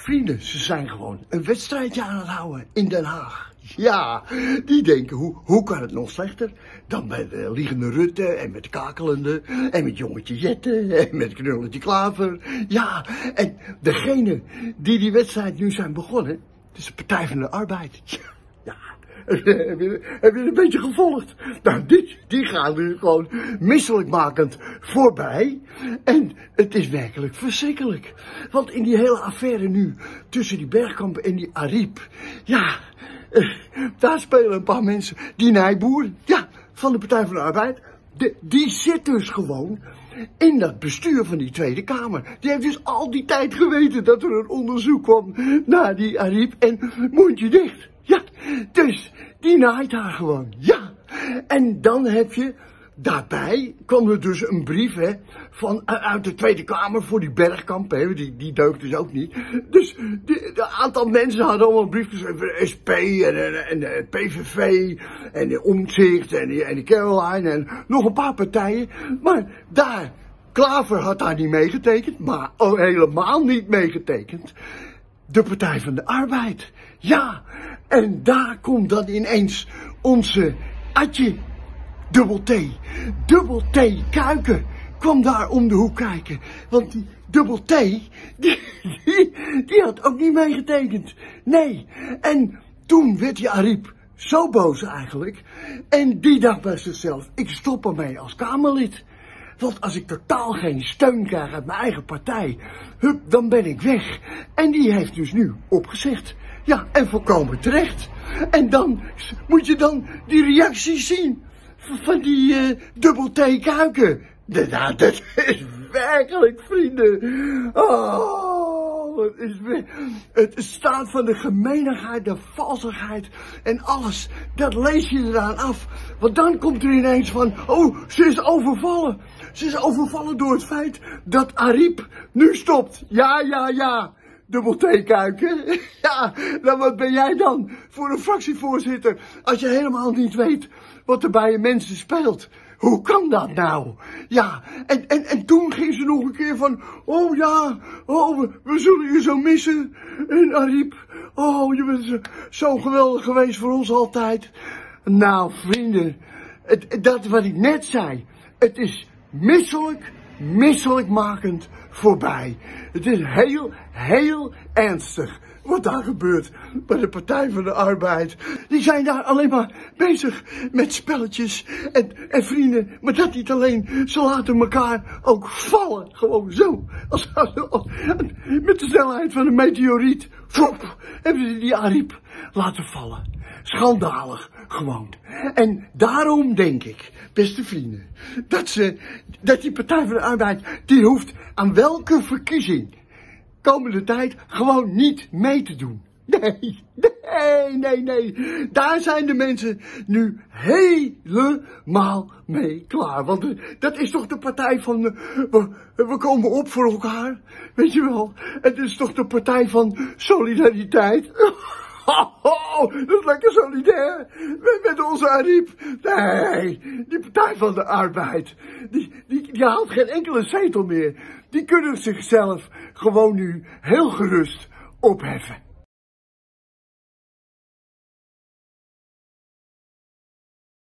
Vrienden, ze zijn gewoon een wedstrijdje aan het houden in Den Haag. Ja, die denken, hoe kan het nog slechter dan met Liegende Rutte en met Kakelende en met Jongetje Jette en met Knulletje Klaver. Ja, en degene die wedstrijd nu zijn begonnen, dat is de Partij van de Arbeid. Ja, heb je een beetje gevolgd? Nou, die gaan nu gewoon misselijkmakend voorbij. En het is werkelijk verschrikkelijk. Want in die hele affaire nu, tussen die Bergkamp en die Ariep, ja, daar spelen een paar mensen, die Nijboer, ja, van de Partij van de Arbeid, die zit dus gewoon in dat bestuur van die Tweede Kamer. Die heeft dus al die tijd geweten dat er een onderzoek kwam naar die Ariep en mondje dicht. Ja, dus die naait haar gewoon, ja. En dan heb je, daarbij kwam er dus een brief, hè, uit de Tweede Kamer voor die Bergkamp, hè, die deugt dus ook niet. Dus een aantal mensen hadden allemaal een brief geschreven, de SP en de PVV en de Omtzigt en de Caroline en nog een paar partijen. Maar Klaver had daar niet meegetekend, maar helemaal niet meegetekend de Partij van de Arbeid. Ja, en daar komt dan ineens onze Adje Dubbel T Kuiken kwam daar om de hoek kijken. Want die Dubbel T, die had ook niet meegetekend. Nee, en toen werd die Ariep zo boos eigenlijk. En die dacht bij zichzelf, ik stop ermee als Kamerlid. Want als ik totaal geen steun krijg uit mijn eigen partij, dan ben ik weg. En die heeft dus nu opgezegd. Ja, en volkomen terecht. En dan moet je dan die reacties zien van die Dubbel T Kuiken. Nou, dat is werkelijk, vrienden. Oh, het staat van de gemeenigheid, de valsigheid en alles. Dat lees je eraan af. Want dan komt er ineens van, oh, ze is overvallen. Ze is overvallen door het feit dat Ariep nu stopt. Ja. Dubbel T Kuiken. Ja, nou wat ben jij dan voor een fractievoorzitter als je helemaal niet weet wat er bij je mensen speelt? Hoe kan dat nou? Ja, en toen ging ze nog een keer van, oh ja, we zullen je zo missen. En Ariep, oh, je bent zo geweldig geweest voor ons altijd. Nou, vrienden, dat wat ik net zei, het is misselijkmakend voorbij. Het is heel ernstig wat daar gebeurt bij de Partij van de Arbeid. Die zijn daar alleen maar bezig met spelletjes en vrienden. Maar dat niet alleen, ze laten elkaar ook vallen. Gewoon zo. Met de snelheid van een meteoriet. Flop, hebben ze die Ariep laten vallen. Schandalig, gewoon. En daarom denk ik, beste vrienden, dat die Partij van de Arbeid, die hoeft aan welke verkiezing komende tijd gewoon niet mee te doen. Nee. Daar zijn de mensen nu helemaal mee klaar. Want dat is toch de partij van, we komen op voor elkaar, weet je wel. Het is toch de partij van solidariteit. Dat is lekker solidair met onze Ariep. Nee, die Partij van de Arbeid, die haalt geen enkele zetel meer. Die kunnen zichzelf gewoon nu heel gerust opheffen.